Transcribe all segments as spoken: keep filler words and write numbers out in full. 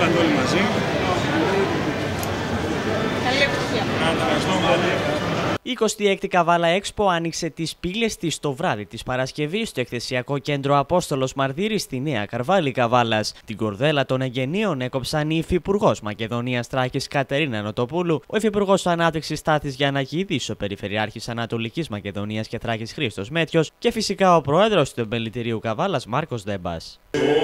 ήρθατε όλοι μαζί. Καλή επιτυχία. Η εικοστή έκτη Καβάλα Expo άνοιξε τις πύλες της το βράδυ της Παρασκευής στο εκθεσιακό κέντρο Απόστολος Μαρδύρης στη Νέα Καρβάλη Καβάλας. Την κορδέλα των εγγενείων έκοψαν η Υφυπουργός Μακεδονίας Θράκης Κατερίνα Νοτοπούλου, ο Υφυπουργός Ανάπτυξης Τάθης Γιαννακίδης, ο Περιφερειάρχης Ανατολικής Μακεδονίας και Θράκης Χρήστος Μέτιος και φυσικά ο Πρόεδρος του Επιμελητηρίου Καβάλας Μάρκος Δέμπας.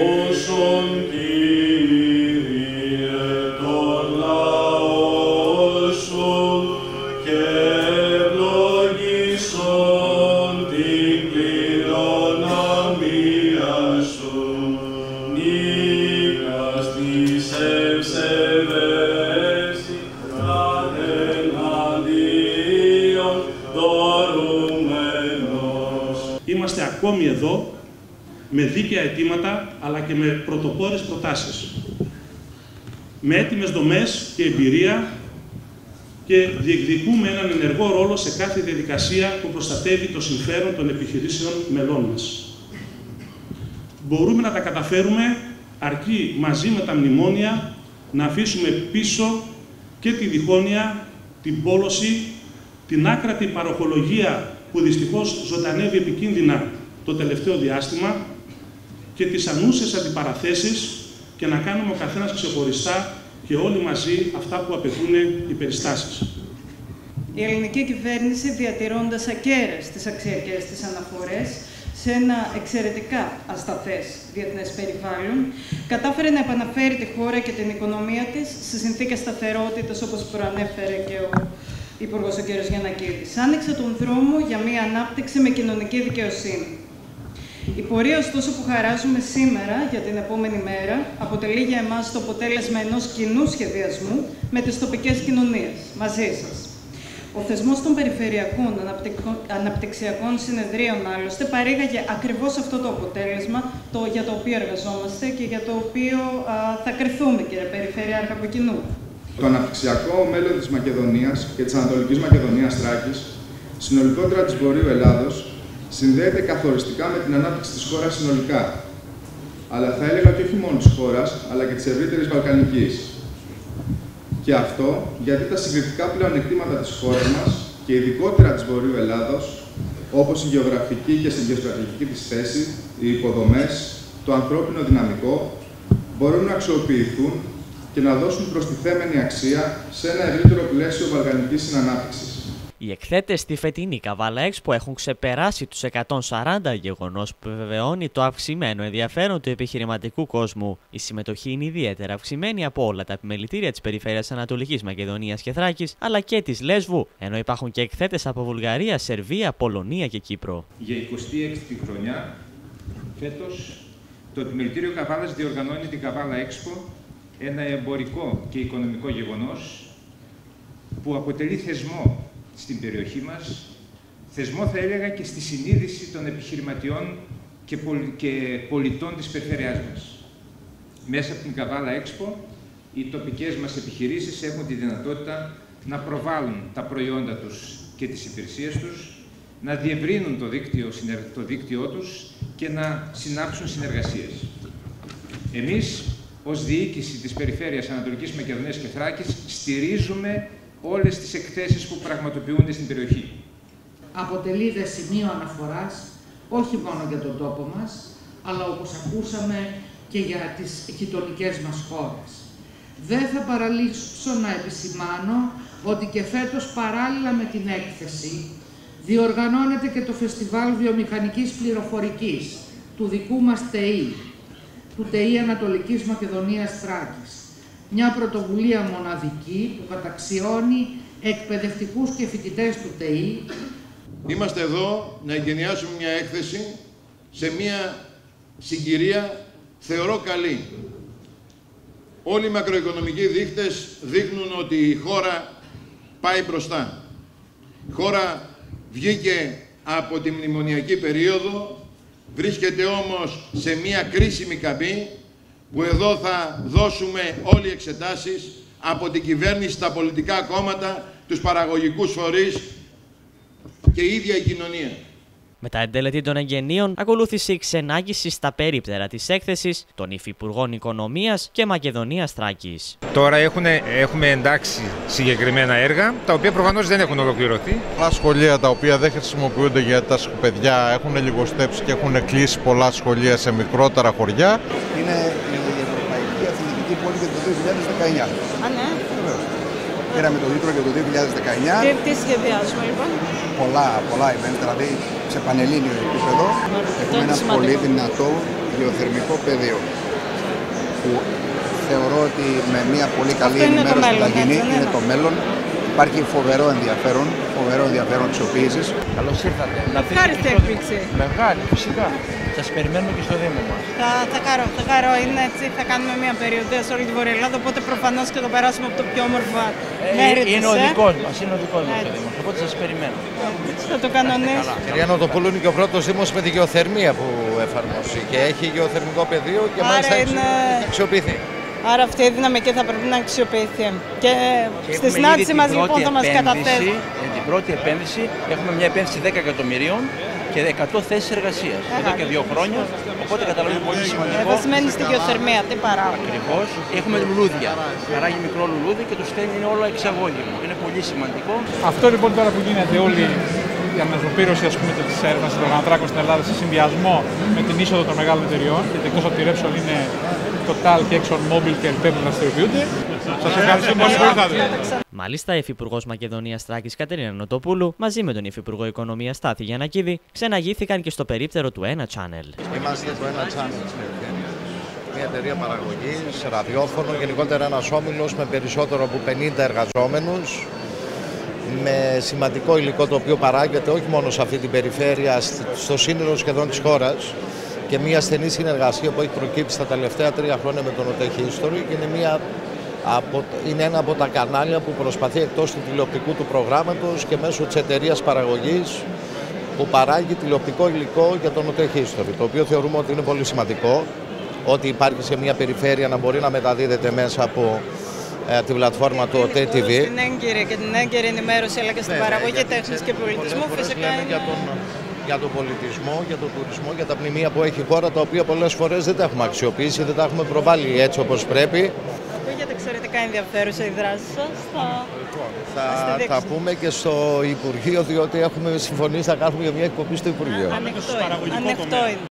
Είμαστε ακόμη εδώ με δίκαια αιτήματα αλλά και με πρωτοπόρες προτάσεις. Με έτοιμες δομές και εμπειρία και διεκδικούμε έναν ενεργό ρόλο σε κάθε διαδικασία που προστατεύει το συμφέρον των επιχειρήσεων μελών μας. Μπορούμε να τα καταφέρουμε αρκεί μαζί με τα μνημόνια να αφήσουμε πίσω και τη διχόνοια, την πόλωση, την άκρατη παροχολογία που δυστυχώς ζωντανεύει επικίνδυνα το τελευταίο διάστημα και τις ανούσες αντιπαραθέσεις και να κάνουμε ο καθένας ξεχωριστά και όλοι μαζί αυτά που απαιτούν οι περιστάσεις. Η ελληνική κυβέρνηση, διατηρώντας ακέραιες τις αξιακές της αναφορές σε ένα εξαιρετικά ασταθές διεθνές περιβάλλον, κατάφερε να επαναφέρει τη χώρα και την οικονομία της σε συνθήκες σταθερότητας, όπως προανέφερε και ο Υπουργός ο κ. Γιαννακίδης. Άνοιξε τον δρόμο για μια ανάπτυξη με κοινωνική δικαιοσύνη. Η πορεία, ωστόσο, που χαράζουμε σήμερα για την επόμενη μέρα αποτελεί για εμάς το αποτέλεσμα ενός κοινού σχεδιασμού με τις τοπικές κοινωνίες, μαζί σας. Ο θεσμός των περιφερειακών αναπτυξιακών συνεδρίων, άλλωστε, παρήγαγε ακριβώς αυτό το αποτέλεσμα το, για το οποίο εργαζόμαστε και για το οποίο α, θα κρυθούμε, κύριε Περιφερειάρχα, από κοινού. Το αναπτυξιακό μέλλον της Μακεδονίας και της Ανατολικής Μακεδονίας Θράκης, συνολικότερα της Βορείου Ελλάδος, συνδέεται καθοριστικά με την ανάπτυξη της χώρας συνολικά. Αλλά θα έλεγα και όχι μόνο της χώρας, αλλά και της ευρύτερης Βαλκανικής. Και αυτό γιατί τα συγκριτικά πλεονεκτήματα της χώρας μας και ειδικότερα της Βορείου Ελλάδος, όπως η γεωγραφική και η γεωστρατηγική της θέση, οι υποδομές, το ανθρώπινο δυναμικό, μπορούν να αξιοποιηθούν και να δώσουν προστιθέμενη αξία σε ένα ευρύτερο πλαίσιο βαλκανικής συνανάπτυξης. Οι εκθέτες στη φετινή Καβάλα Expo έχουν ξεπεράσει τους εκατόν σαράντα, γεγονός που επιβεβαιώνει το αυξημένο ενδιαφέρον του επιχειρηματικού κόσμου. Η συμμετοχή είναι ιδιαίτερα αυξημένη από όλα τα επιμελητήρια της Περιφέρειας Ανατολικής Μακεδονίας και Θράκης, αλλά και της Λέσβου, ενώ υπάρχουν και εκθέτες από Βουλγαρία, Σερβία, Πολωνία και Κύπρο. Για εικοστή έκτη χρονιά, φέτος, το Επιμελητήριο Καβάλας διοργανώνει την Καβάλα Expo, ένα εμπορικό και οικονομικό γεγονός που αποτελεί θεσμό στην περιοχή μας, θεσμό θα έλεγα και στη συνείδηση των επιχειρηματιών και, πολι... και πολιτών της περιφερειάς μας. Μέσα από την Καβάλα Expo, οι τοπικές μας επιχειρήσεις έχουν τη δυνατότητα να προβάλλουν τα προϊόντα τους και τις υπηρεσίες τους, να διευρύνουν το δίκτυο, το δίκτυό τους και να συνάψουν συνεργασίες. Εμείς, ως διοίκηση της Περιφέρειας Ανατολικής Μακεδονίας και Θράκης, στηρίζουμε όλες τις εκθέσεις που πραγματοποιούνται στην περιοχή. Αποτελεί δε σημείο αναφοράς, όχι μόνο για τον τόπο μας, αλλά όπως ακούσαμε και για τις γειτονικές μας χώρες. Δεν θα παραλείψω να επισημάνω ότι και φέτος, παράλληλα με την έκθεση, διοργανώνεται και το Φεστιβάλ Βιομηχανικής Πληροφορικής του δικού μας ΤΕΙ, του ΤΕΙ Ανατολικής Μακεδονίας Θράκης. Μια πρωτοβουλία μοναδική που καταξιώνει εκπαιδευτικούς και φοιτητές του ΤΕΙ. Είμαστε εδώ να εγκαινιάσουμε μια έκθεση σε μια συγκυρία θεωρώ καλή. Όλοι οι μακροοικονομικοί δείκτες δείχνουν ότι η χώρα πάει μπροστά. Η χώρα βγήκε από τη μνημονιακή περίοδο, βρίσκεται όμως σε μια κρίσιμη καμπή που εδώ θα δώσουμε όλοι οι εξετάσεις από την κυβέρνηση, τα πολιτικά κόμματα, τους παραγωγικούς φορείς και η ίδια η κοινωνία. Μετά εντέλετη των εγγενείων, ακολούθησε η ξενάγηση στα περίπτερα της έκθεσης των Υφυπουργών Οικονομίας και Μακεδονίας Θράκης. Τώρα έχουνε, έχουμε εντάξει συγκεκριμένα έργα, τα οποία προφανώς δεν έχουν ολοκληρωθεί. Πολλά σχολεία τα οποία δεν χρησιμοποιούνται για τα παιδιά έχουν λιγοστέψει και έχουν κλείσει πολλά σχολεία σε μικρότερα χωριά. Είναι η Ευρωπαϊκή Αθλητική Πόλη για το δύο χιλιάδες δεκαεννιά. Α, ναι. Πήραμε το τίτλο για το δύο χιλιάδες δεκαεννιά. Και τι σχεδιάζουμε λοιπόν? Πολλά, πολλά event, δηλαδή σε πανελλήνιο επίπεδο. Έχουμε ένα σημαντικό. Πολύ δυνατό γεωθερμικό πεδίο που θεωρώ ότι με μια πολύ καλή ενημέρωση που θα γίνει είναι, είναι το μέλλον. Υπάρχει φοβερό ενδιαφέρον, φοβερό ενδιαφέρον αξιοποίησης. Καλώς ήρθατε. Ευχάριστη έκπληξη. Μεγάλη, φυσικά. Σας περιμένουμε και στο Δήμο μας. Θα, θα χαρώ, θα χαρώ. Είναι έτσι, θα κάνουμε μια περιοδία σε όλη τη Βόρεια Ελλάδα, οπότε προφανώς και θα περάσουμε από το πιο όμορφα ε, μέρη της. Είναι ο δικός μας, είναι ο δικός μας ο Δήμος, οπότε σας περιμένω. Θα το κανονίσω. Κυρία Νοτοπούλου είναι και ο πρώτος Δήμος με τη γεωθερμία που εφαρμόσει και έχει γεωθερμικό πεδίο και Άρα μάλιστα είναι... αξιοποιηθεί. Άρα αυτή η δυναμική θα πρέπει να αξιοποιηθεί. Και, και στη συνάντηση μας λοιπόν θα μας καταθέσει. Την πρώτη επένδυση έχουμε μια επένδυση δέκα εκατομμυρίων και εκατό θέσεις εργασίας εδώ και δύο χρόνια. Οπότε καταλαβαίνετε πολύ σημαντικό. Βασισμένη στη γεωθερμία, τι παράγουμε. Ακριβώς. Έχουμε λουλούδια. Παράγει μικρό λουλούδι και το στέλνει είναι όλο εξαγώγημα. Είναι πολύ σημαντικό. Αυτό λοιπόν τώρα που γίνεται όλη η αναζωπήρωση της έρευνας των οργανωτράκων στην Ελλάδα σε συνδυασμό με την είσοδο των μεγάλων εταιριών, γιατί εκτός από τη Repsol είναι Total και ExxonMobil και Elpem που δραστηριοποιούνται. Σας ευχαριστώ πολύ που ήρθατε. Μάλιστα, η Υφυπουργός Μακεδονίας Θράκης Κατερίνα Νοτοπούλου μαζί με τον Υφυπουργό Οικονομίας Στάθη Γιαννακίδη ξεναγήθηκαν και στο περίπτερο του ένα Channel. Είμαστε το ένα Channel, μια εταιρεία παραγωγής, ραδιόφωνο, γενικότερα ένας όμιλος με περισσότερο από πενήντα εργαζόμενους, με σημαντικό υλικό το οποίο παράγεται όχι μόνο σε αυτή την περιφέρεια, στο σύνολο σχεδόν της χώρας και μια στενή συνεργασία που έχει προκύψει τα τελευταία τρία χρόνια με τον ΟΤΕ History και είναι, μια από, είναι ένα από τα κανάλια που προσπαθεί εκτός του τηλεοπτικού του προγράμματος και μέσω της εταιρείας παραγωγής που παράγει τηλεοπτικό υλικό για τον ΟΤΕ History, το οποίο θεωρούμε ότι είναι πολύ σημαντικό, ότι υπάρχει σε μια περιφέρεια να μπορεί να μεταδίδεται μέσα από ε, τη πλατφόρμα του ΟΤΕ τι βι. Την έγκυρη και την έγκυρη ενημέρωση αλλά και στην ναι, παραγωγή τέχνης και πολιτισμού φυσικά είναι... Για τον, για τον πολιτισμό, για τον τουρισμό, για τα μνημεία που έχει η χώρα, τα οποία πολλές φορές δεν τα έχουμε αξιοποιήσει, δεν τα έχουμε προβάλει έτσι όπως πρέπει. Ακούγεται εξαιρετικά ενδιαφέρουσα η δράση σας. Θα, θα, θα πούμε και στο Υπουργείο, διότι έχουμε συμφωνήσει να κάνουμε μια εκπομπή στο Υπουργείο. Ανοιχτό είναι.